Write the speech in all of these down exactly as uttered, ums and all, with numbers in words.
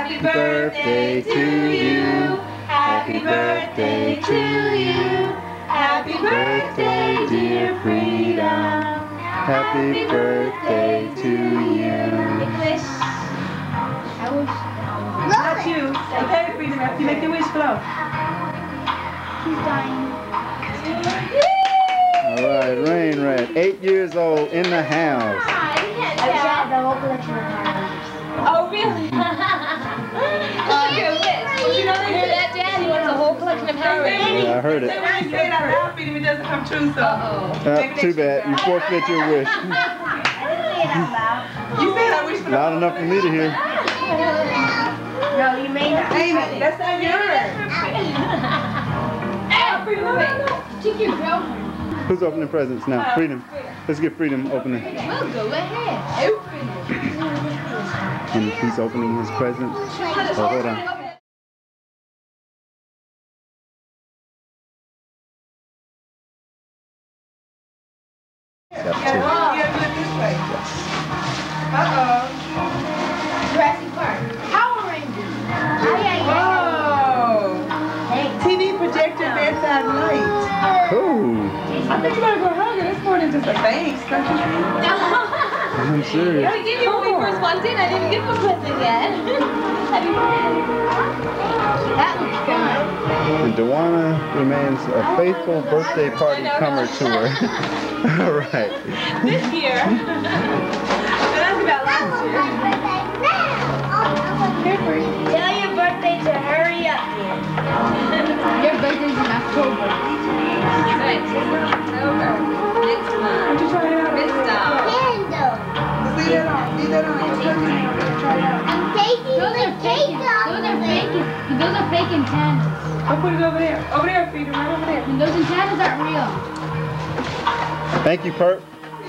Happy birthday to you. Happy birthday to you. Happy birthday, dear Freedom. Happy birthday to you. Wish. I wish. Not you. Okay, Freedom. After you make your wish, blow. He's dying. All right, Rain Rat, eight years old in the house. I got the whole collection of flowers. Oh, really? Uh, you know they hear that, Dad? He wants a whole collection of Harry. Yeah, I heard it. When you say it out loud, Freedom, it doesn't come true, so. Uh-oh. Uh, too bad. You forfeit your wish. I didn't say it out loud. You said I wish for the Loud enough for me to hear. No, you may not. Amy, that's not yours. Hey, Freedom, wait. Take your girlfriend. Who's opening presents now? Freedom. Let's get Freedom opening. We'll go ahead. And he's opening his present. Oh, hold on. Yeah, you gotta do it this way. Uh-oh. Jurassic Park. Power Rangers. Whoa. T V projector bedside light. Cool. I think you better go hug it. It's more than just a thanks, don't you think? I'm serious. I gave you when we first walked in. I didn't give him a present yet. Happy birthday. That was fun. And Dewana remains a faithful birthday party comer to her. All right. This year. That's about last year. Tell your birthday to hurry up, kid. Your birthday's in October. Next month. Why don't you try it out? Candle. Just leave that on. Leave that on. It's cooking. Try it out. Those are fake. Those are fake. Those are fake antennas. I'll put it over there. Over there, Freedom. Right over there. And those antennas aren't real. Thank you, Perp.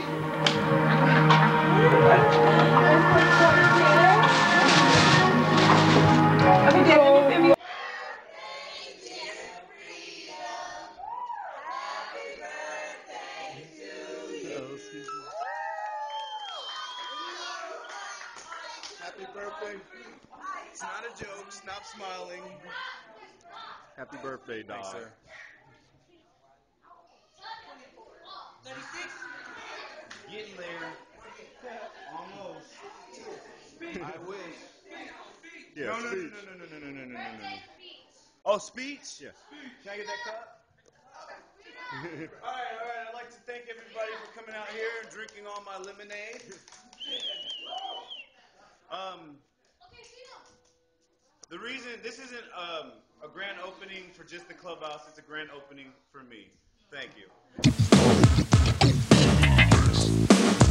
Okay, Dad, let me film you. Happy birthday. It's not a joke. Stop smiling. Happy birthday, dog. Thanks, sir. thirty-six. Getting there. Almost. I wish. Yeah, no, no, no, speech. no, no, no, no, no, no, no, no, no. Oh, speech? Yes. Can I get that cup? all right, all right. I'd like to thank everybody for coming out here and drinking all my lemonade. Um, the reason this isn't um, a grand opening for just the clubhouse, it's a grand opening for me. Thank you.